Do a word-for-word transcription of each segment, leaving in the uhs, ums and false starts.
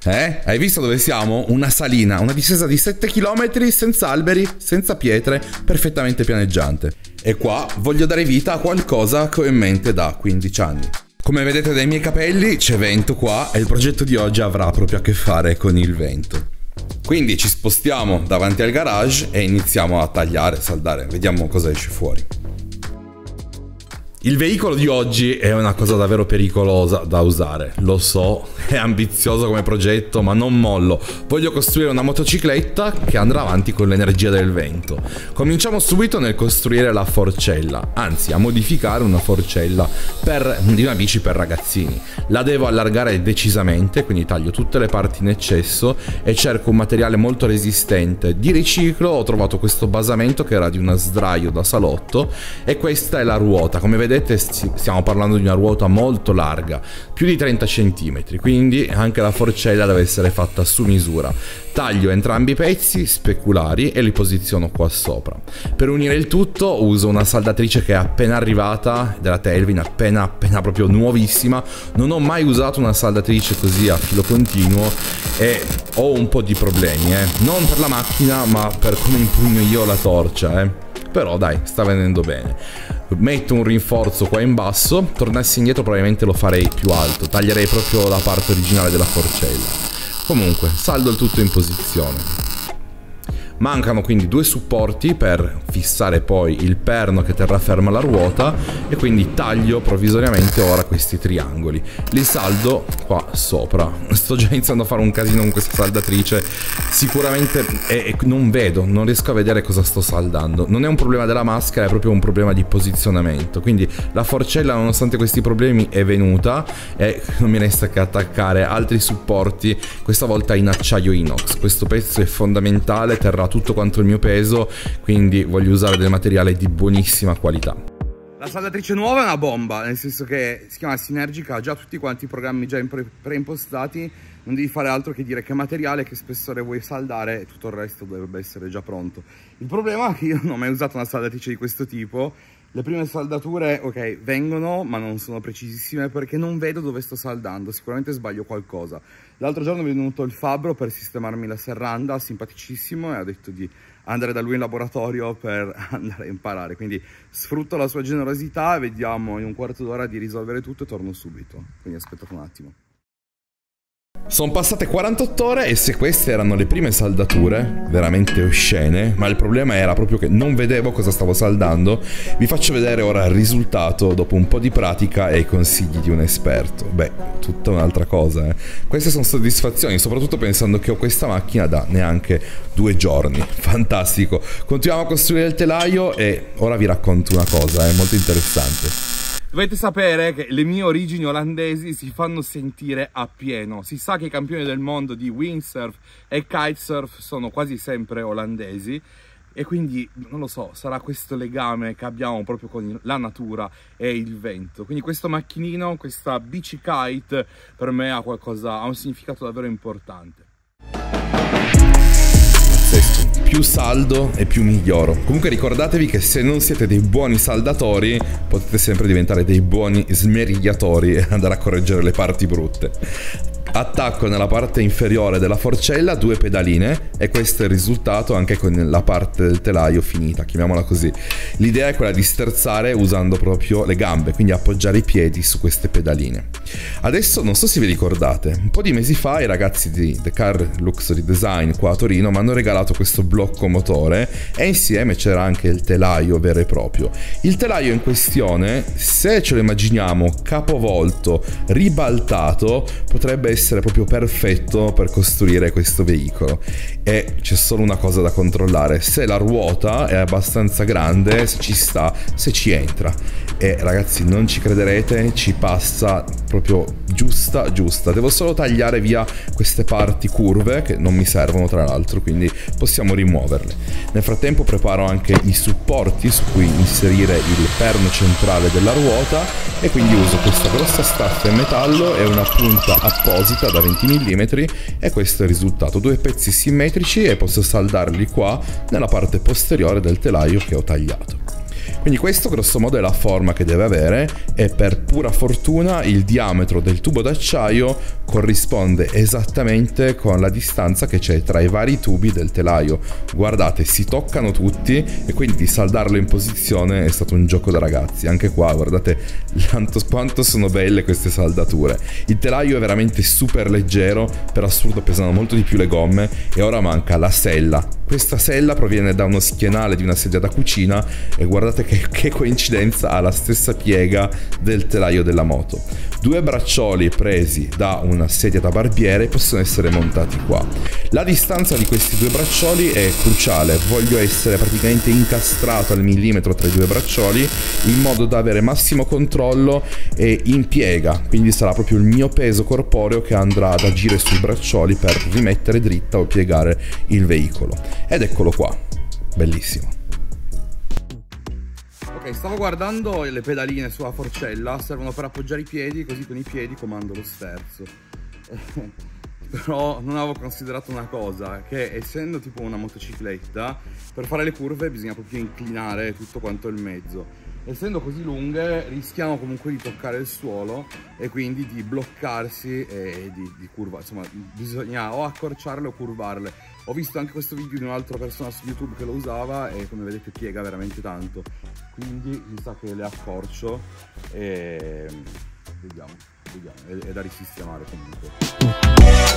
Eh? Hai visto dove siamo? Una salina, una discesa di sette chilometri senza alberi, senza pietre, perfettamente pianeggiante. E qua voglio dare vita a qualcosa che ho in mente da quindici anni. Come vedete dai miei capelli c'è vento qua e il progetto di oggi avrà proprio a che fare con il vento. Quindi ci spostiamo davanti al garage e iniziamo a tagliare, saldare, vediamo cosa esce fuori. Il veicolo di oggi è una cosa davvero pericolosa da usare, lo so, è ambizioso come progetto ma non mollo. Voglio costruire una motocicletta che andrà avanti con l'energia del vento. Cominciamo subito nel costruire la forcella, anzi a modificare una forcella per, di una bici per ragazzini. La devo allargare decisamente, quindi taglio tutte le parti in eccesso e cerco un materiale molto resistente. Di riciclo ho trovato questo basamento che era di una sdraio da salotto e questa è la ruota. Come vedete stiamo parlando di una ruota molto larga, più di trenta centimetri, quindi anche la forcella deve essere fatta su misura. Taglio entrambi i pezzi speculari e li posiziono qua sopra. Per unire il tutto uso una saldatrice che è appena arrivata della Tailwind, appena appena proprio nuovissima. Non ho mai usato una saldatrice così a filo continuo e ho un po' di problemi, eh. Non per la macchina ma per come impugno io la torcia, eh. Però dai, sta venendo bene. Metto un rinforzo qua in basso. Tornassi indietro probabilmente lo farei più alto. Taglierei proprio la parte originale della forcella. Comunque, saldo il tutto in posizione. Mancano quindi due supporti per fissare poi il perno che terrà ferma la ruota e quindi taglio provvisoriamente ora questi triangoli. Li saldo qua sopra. Sto già iniziando a fare un casino con questa saldatrice. Sicuramente eh, non vedo, non riesco a vedere cosa sto saldando. Non è un problema della maschera, è proprio un problema di posizionamento. Quindi la forcella, nonostante questi problemi, è venuta e non mi resta che attaccare altri supporti, questa volta in acciaio inox. Questo pezzo è fondamentale, terrà tutto quanto il mio peso, quindi voglio usare del materiale di buonissima qualità. La saldatrice nuova è una bomba, nel senso che si chiama Sinergica, ha già tutti quanti i programmi già pre preimpostati, non devi fare altro che dire che materiale, che spessore vuoi saldare e tutto il resto dovrebbe essere già pronto. Il problema è che io non ho mai usato una saldatrice di questo tipo. Le prime saldature, ok, vengono, ma non sono precisissime perché non vedo dove sto saldando, sicuramente sbaglio qualcosa. L'altro giorno è venuto il fabbro per sistemarmi la serranda, simpaticissimo, e ha detto di andare da lui in laboratorio per andare a imparare. Quindi sfrutto la sua generosità e vediamo in un quarto d'ora di risolvere tutto e torno subito. Quindi aspettate un attimo. Sono passate quarantotto ore e se queste erano le prime saldature, veramente oscene, ma il problema era proprio che non vedevo cosa stavo saldando, vi faccio vedere ora il risultato dopo un po' di pratica e i consigli di un esperto. Beh, tutta un'altra cosa, eh. Queste sono soddisfazioni, soprattutto pensando che ho questa macchina da neanche due giorni. Fantastico. Continuiamo a costruire il telaio e ora vi racconto una cosa, è eh, molto interessante. Dovete sapere che le mie origini olandesi si fanno sentire appieno. Si sa che i campioni del mondo di windsurf e kitesurf sono quasi sempre olandesi e quindi, non lo so, sarà questo legame che abbiamo proprio con la natura e il vento. Quindi questo macchinino, questa bici kite, per me ha qualcosa, ha un significato davvero importante. Più saldo e più miglioro. Comunque ricordatevi che se non siete dei buoni saldatori potete sempre diventare dei buoni smerigliatori e andare a correggere le parti brutte. Attacco nella parte inferiore della forcella due pedaline e questo è il risultato anche con la parte del telaio finita, chiamiamola così. L'idea è quella di sterzare usando proprio le gambe, quindi appoggiare i piedi su queste pedaline. Adesso non so se vi ricordate, un po' di mesi fa i ragazzi di The Car Luxury Design qua a Torino mi hanno regalato questo blocco motore e insieme c'era anche il telaio vero e proprio. Il telaio in questione, se ce lo immaginiamo capovolto, ribaltato, potrebbe essere essere proprio perfetto per costruire questo veicolo. E c'è solo una cosa da controllare: se la ruota è abbastanza grande, se ci sta, se ci entra. E ragazzi, non ci crederete, ci passa proprio giusta giusta. Devo solo tagliare via queste parti curve che non mi servono tra l'altro, quindi possiamo rimuoverle. Nel frattempo preparo anche i supporti su cui inserire il perno centrale della ruota e quindi uso questa grossa staffa in metallo e una punta apposita da venti millimetri e questo è il risultato: due pezzi simmetrici e posso saldarli qua nella parte posteriore del telaio che ho tagliato. Quindi questo grosso modo è la forma che deve avere e per pura fortuna il diametro del tubo d'acciaio corrisponde esattamente con la distanza che c'è tra i vari tubi del telaio. Guardate, si toccano tutti e quindi saldarlo in posizione è stato un gioco da ragazzi. Anche qua guardate quanto sono belle queste saldature. Il telaio è veramente super leggero, per assurdo pesano molto di più le gomme, e ora manca la sella. Questa sella proviene da uno schienale di una sedia da cucina e guardate che, che coincidenza, ha la stessa piega del telaio della moto. Due braccioli presi da una sedia da barbiere possono essere montati qua. La distanza di questi due braccioli è cruciale, voglio essere praticamente incastrato al millimetro tra i due braccioli in modo da avere massimo controllo e in piega, quindi sarà proprio il mio peso corporeo che andrà ad agire sui braccioli per rimettere dritta o piegare il veicolo. Ed eccolo qua, bellissimo. Ok, stavo guardando le pedaline sulla forcella, servono per appoggiare i piedi, così con i piedi comando lo sterzo. Però non avevo considerato una cosa, che essendo tipo una motocicletta, per fare le curve bisogna proprio inclinare tutto quanto il mezzo. Essendo così lunghe rischiamo comunque di toccare il suolo e quindi di bloccarsi e di, di curva, insomma bisogna o accorciarle o curvarle. Ho visto anche questo video di un'altra persona su YouTube che lo usava e come vedete piega veramente tanto, quindi mi sa che le accorcio e vediamo, vediamo, è, è da risistemare comunque.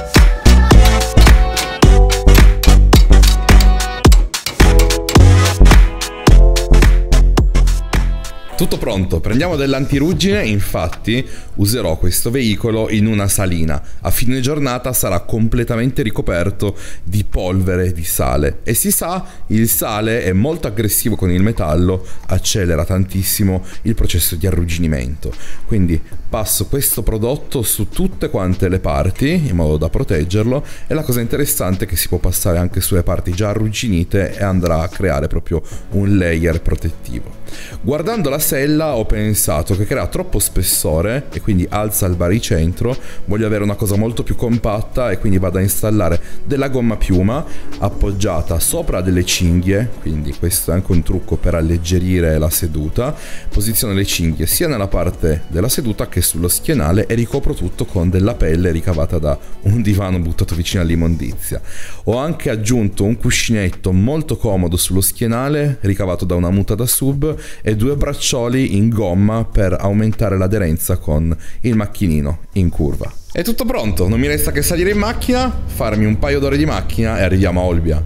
Tutto pronto, prendiamo dell'antiruggine, infatti userò questo veicolo in una salina. A fine giornata sarà completamente ricoperto di polvere di sale e si sa, il sale è molto aggressivo con il metallo, accelera tantissimo il processo di arrugginimento. Quindi passo questo prodotto su tutte quante le parti in modo da proteggerlo, e la cosa interessante è che si può passare anche sulle parti già arrugginite e andrà a creare proprio un layer protettivo. Guardando la sella ho pensato che crea troppo spessore e quindi alza il baricentro, voglio avere una cosa molto più compatta e quindi vado a installare della gomma piuma appoggiata sopra delle cinghie, quindi questo è anche un trucco per alleggerire la seduta. Posiziono le cinghie sia nella parte della seduta che sullo schienale e ricopro tutto con della pelle ricavata da un divano buttato vicino all'immondizia. Ho anche aggiunto un cuscinetto molto comodo sullo schienale ricavato da una muta da sub e due braccioli in gomma per aumentare l'aderenza con il macchinino in curva. È tutto pronto, non mi resta che salire in macchina, farmi un paio d'ore di macchina e arriviamo a Olbia.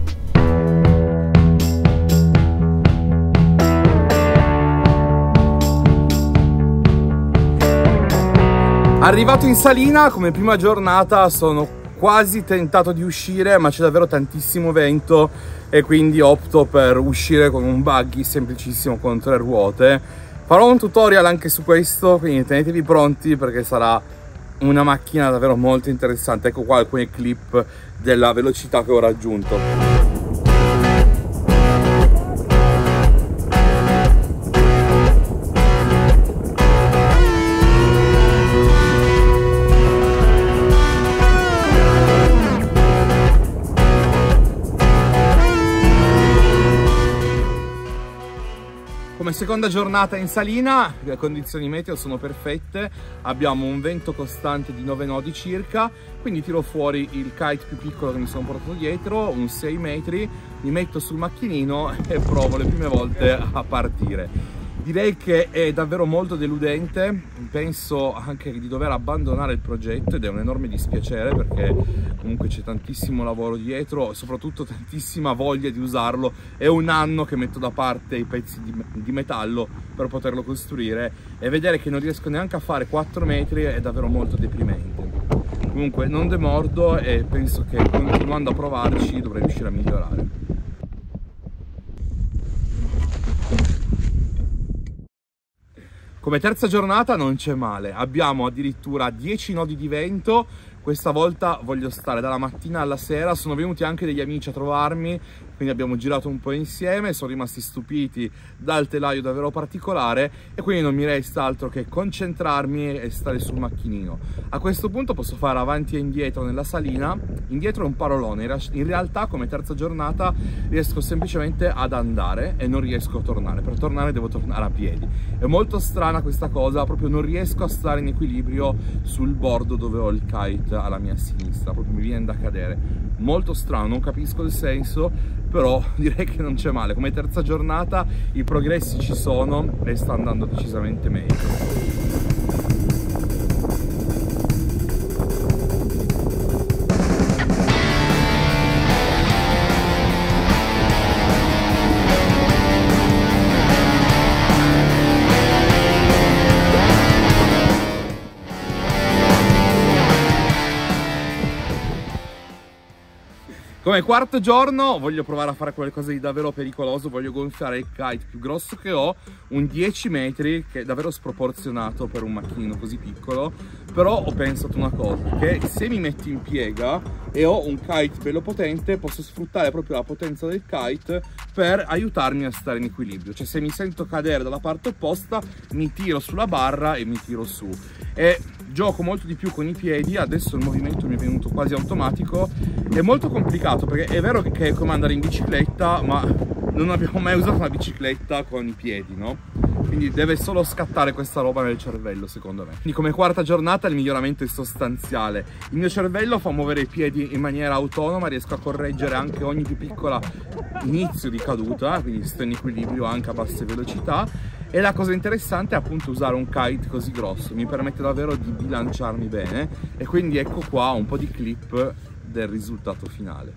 Arrivato in salina, come prima giornata sono quasi tentato di uscire, ma c'è davvero tantissimo vento e quindi opto per uscire con un buggy semplicissimo con tre ruote. Farò un tutorial anche su questo, quindi tenetevi pronti perché sarà una macchina davvero molto interessante. Ecco qua alcuni clip della velocità che ho raggiunto. Come seconda giornata in salina, le condizioni meteo sono perfette, abbiamo un vento costante di nove nodi circa, quindi tiro fuori il kite più piccolo che mi sono portato dietro, un sei metri, mi metto sul macchinino e provo le prime volte a partire. Direi che è davvero molto deludente, penso anche di dover abbandonare il progetto ed è un enorme dispiacere perché comunque c'è tantissimo lavoro dietro e soprattutto tantissima voglia di usarlo. È un anno che metto da parte i pezzi di, di metallo per poterlo costruire e vedere che non riesco neanche a fare quattro metri è davvero molto deprimente. Comunque non demordo e penso che continuando a provarci dovrei riuscire a migliorare. Come terza giornata non c'è male, abbiamo addirittura dieci nodi di vento, questa volta voglio stare dalla mattina alla sera, sono venuti anche degli amici a trovarmi, quindi abbiamo girato un po' insieme, sono rimasti stupiti dal telaio davvero particolare e quindi non mi resta altro che concentrarmi e stare sul macchinino. A questo punto posso fare avanti e indietro nella salina, indietro è un parolone, in realtà come terza giornata riesco semplicemente ad andare e non riesco a tornare, per tornare devo tornare a piedi. È molto strana questa cosa, proprio non riesco a stare in equilibrio sul bordo dove ho il kite kite alla mia sinistra, proprio mi viene da cadere. Molto strano, non capisco il senso, però direi che non c'è male. Come terza giornata i progressi ci sono e sta andando decisamente meglio. Come quarto giorno voglio provare a fare qualcosa di davvero pericoloso, voglio gonfiare il kite più grosso che ho, un dieci metri, che è davvero sproporzionato per un macchinino così piccolo, però ho pensato una cosa, che se mi metto in piega e ho un kite bello potente, posso sfruttare proprio la potenza del kite per aiutarmi a stare in equilibrio, cioè se mi sento cadere dalla parte opposta mi tiro sulla barra e mi tiro su. E gioco molto di più con i piedi, adesso il movimento mi è venuto quasi automatico, è molto complicato perché è vero che è come andare in bicicletta, ma non abbiamo mai usato una bicicletta con i piedi, no? Quindi deve solo scattare questa roba nel cervello, secondo me. Quindi come quarta giornata il miglioramento è sostanziale. Il mio cervello fa muovere i piedi in maniera autonoma, riesco a correggere anche ogni più piccola inizio di caduta, quindi sto in equilibrio anche a basse velocità. E la cosa interessante è appunto usare un kite così grosso, mi permette davvero di bilanciarmi bene, e quindi ecco qua un po' di clip del risultato finale.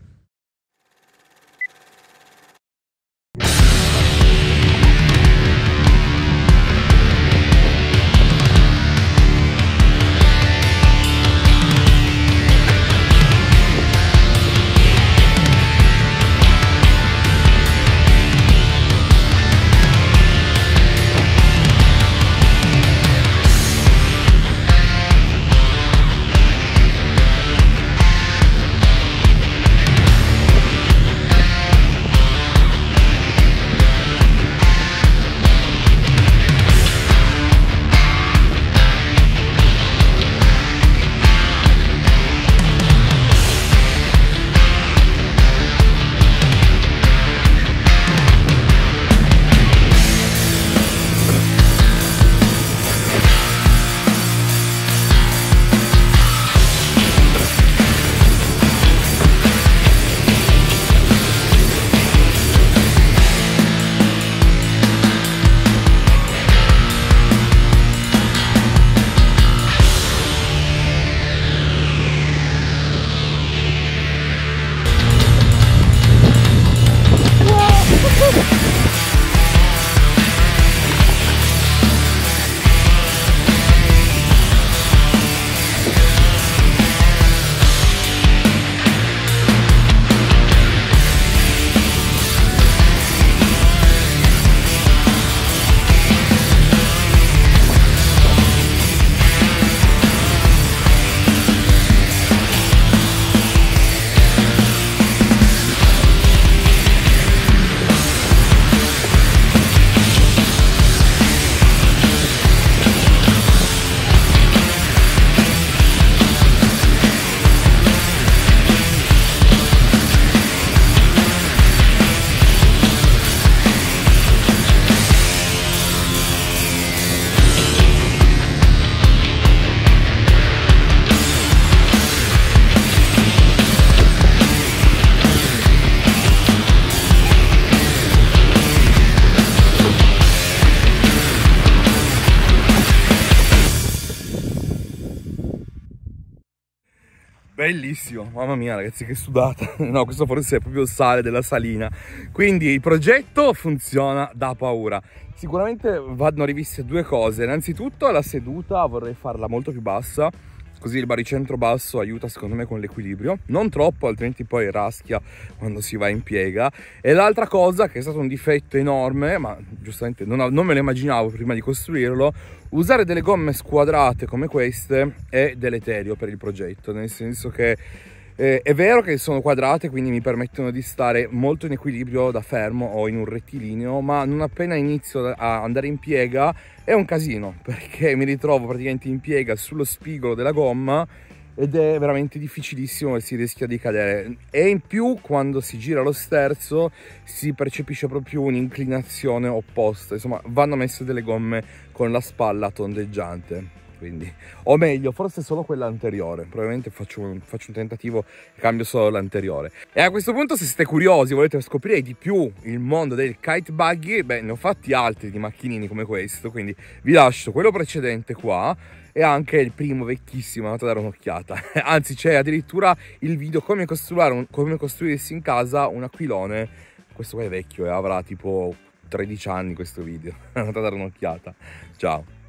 Bellissimo, mamma mia ragazzi, che sudata. No, questo forse è proprio il sale della salina. Quindi il progetto funziona da paura. Sicuramente vanno riviste due cose. Innanzitutto la seduta vorrei farla molto più bassa, così il baricentro basso aiuta secondo me con l'equilibrio, non troppo, altrimenti poi raschia quando si va in piega. E l'altra cosa, che è stato un difetto enorme, ma giustamente non, non me lo immaginavo prima di costruirlo, usare delle gomme squadrate come queste è deleterio per il progetto, nel senso che eh, è vero che sono quadrate, quindi mi permettono di stare molto in equilibrio da fermo o in un rettilineo, ma non appena inizio a andare in piega è un casino, perché mi ritrovo praticamente in piega sullo spigolo della gomma ed è veramente difficilissimo e si rischia di cadere. E in più quando si gira lo sterzo si percepisce proprio un'inclinazione opposta, insomma vanno messe delle gomme con la spalla tondeggiante. quindi, o meglio, forse solo quella anteriore. Probabilmente faccio un, faccio un tentativo e cambio solo l'anteriore. E a questo punto, se siete curiosi, volete scoprire di più il mondo del kite buggy, beh, ne ho fatti altri di macchinini come questo, quindi vi lascio quello precedente qua e anche il primo vecchissimo, andate a dare un'occhiata. Anzi, c'è addirittura il video come costruire un, come costruirsi in casa un aquilone. Questo qua è vecchio e avrà tipo tredici anni questo video. Andate a dare un'occhiata. Ciao.